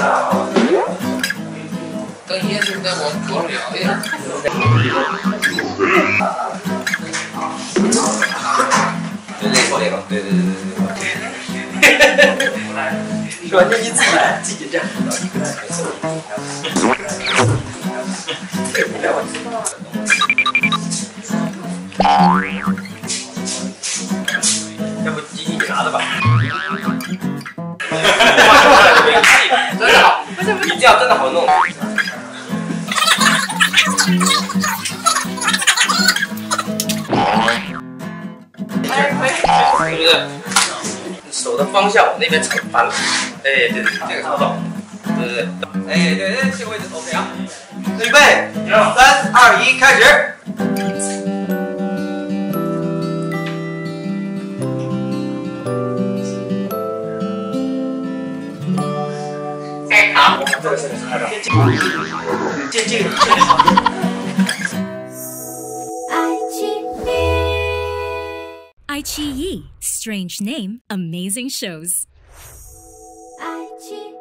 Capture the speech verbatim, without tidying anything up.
等椰子再往多聊一点。 就类似这种，对对对对对。是吧？就你自己来，自己这样。要不机器你拿着吧。真的好，不是不是，你这样真的好弄。对不对？手的方向往那边朝反了。哎，对对，这个操作，对对对，哎对对，这个位置 OK 啊。预备，三二一，开始。哎，好，这个是开的。这这个。 iQIYI, strange name, amazing shows. iQIYI